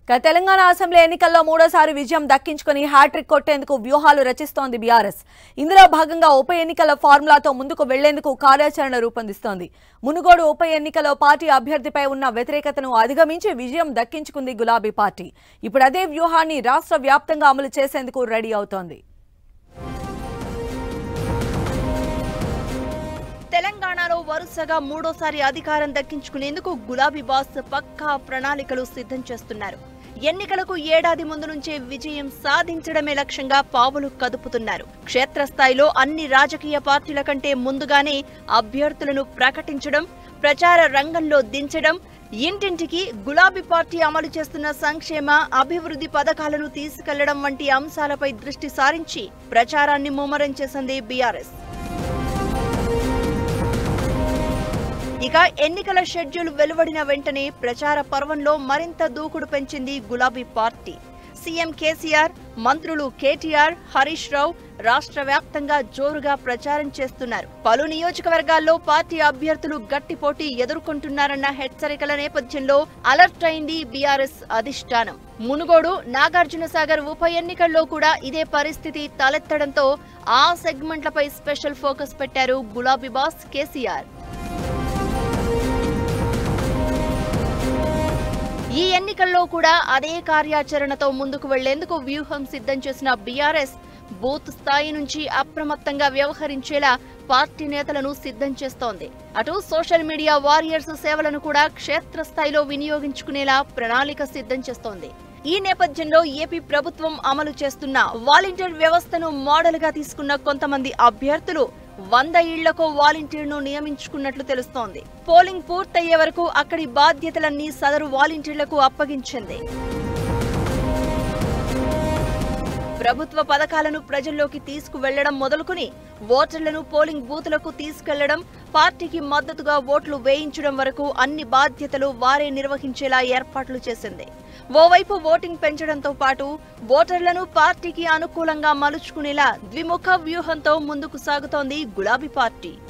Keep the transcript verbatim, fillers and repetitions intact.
Telangana assembly ఎన్నికల్లో మూడోసారి విజయం దక్కించుకుని హ్యాట్రిక్ కొట్టేందుకు వ్యూహాలు రచిస్తోంది బీఆర్ఎస్. ఇందులో భాగంగా ఉప ఎన్నికల ఫార్ములాతో ముందుకు వెళ్లేందుకు కార్యాచరణ రూపొందిస్తోంది. మునుగోడు ఉప ఎన్నికలో పార్టీ అభ్యర్థిపై ఉన్న వ్యతిరేకతను అధిగమించి విజయం దక్కించుకుంది గులాబీ పార్టీ. ఇప్పుడు అదే వ్యూహాన్ని రాష్ట్ర వ్యాప్తంగా అమలు చేసేందుకు రెడీ అవుతోంది. తెలంగాణలో వరుసగా మూడోసారి అధికారం దక్కించుకునేందుకు గులాబీ బాస్ పక్కా ప్రణాళికలు సిద్ధం చేస్తున్నారు. ఎన్నికలకు ఏడాది ముందు నుంచే విజయం సాధించడమే లక్ష్యంగా పావులు కదుపుతున్నారు. క్షేత్రస్థాయిలో అన్ని రాజకీయ పార్టీల కంటే ముందుగానే అభ్యర్థులను ప్రకటించడం, ప్రచార రంగంలో దించడం, ఇంటింటికి గులాబీ పార్టీ అమలు చేస్తున్న సంక్షేమ అభివృద్ధి పథకాలను తీసుకెళ్లడం వంటి అంశాలపై దృష్టి సారించి ప్రచారాన్ని ముమ్మరం చేసింది బీఆర్ఎస్. ఇక ఎన్నికల షెడ్యూల్ వెలువడిన వెంటనే ప్రచార పర్వంలో మరింత దూకుడు పెంచింది గులాబీ పార్టీ. సీఎం కేసీఆర్, మంత్రులు కేటీఆర్, హరీష్ రావు రాష్ట్ర వ్యాప్తంగా జోరుగా ప్రచారం చేస్తున్నారు. పలు నియోజకవర్గాల్లో పార్టీ అభ్యర్థులు గట్టి పోటీ ఎదుర్కొంటున్నారన్న హెచ్చరికల నేపథ్యంలో అలర్ట్ అయింది బీఆర్ఎస్ అధిష్టానం. మునుగోడు, నాగార్జునసాగర్ ఉప ఎన్నికల్లో కూడా ఇదే పరిస్థితి తలెత్తడంతో ఆ సెగ్మెంట్లపై స్పెషల్ ఫోకస్ పెట్టారు గులాబీ బాస్ కేసీఆర్. ఈ ఎన్నికల్లో కూడా అదే కార్యాచరణతో ముందుకు వెళ్లేందుకు వ్యూహం సిద్ధం చేసిన బీఆర్ఎస్ బూత్ స్థాయి నుంచి అప్రమత్తంగా వ్యవహరించేలా పార్టీ నేతలను సిద్ధం చేస్తోంది. అటు సోషల్ మీడియా వారియర్స్ సేవలను కూడా క్షేత్రస్థాయిలో వినియోగించుకునేలా ప్రణాళిక సిద్ధం చేస్తోంది. ఈ నేపథ్యంలో ఏపీ ప్రభుత్వం అమలు చేస్తున్న వాలంటీర్ వ్యవస్థను మోడల్ గా తీసుకున్న కొంతమంది అభ్యర్థులు వంద ఇళ్లకు వాలంటీర్ను నియమించుకున్నట్లు తెలుస్తోంది. పోలింగ్ పూర్తయ్యే వరకు అక్కడి బాధ్యతలన్నీ సదరు వాలంటీర్లకు అప్పగించింది. ప్రభుత్వ పథకాలను ప్రజల్లోకి తీసుకువెళ్లడం మొదలుకుని ఓటర్లను పోలింగ్ బూతులకు తీసుకెళ్లడం, పార్టీకి మద్దతుగా ఓట్లు వేయించడం వరకు అన్ని బాధ్యతలు వారే నిర్వహించేలా ఏర్పాట్లు చేసింది. ఓవైపు ఓటింగ్ పెంచడంతో పాటు ఓటర్లను పార్టీకి అనుకూలంగా మలుచుకునేలా ద్విముఖ వ్యూహంతో ముందుకు సాగుతోంది గులాబీ పార్టీ.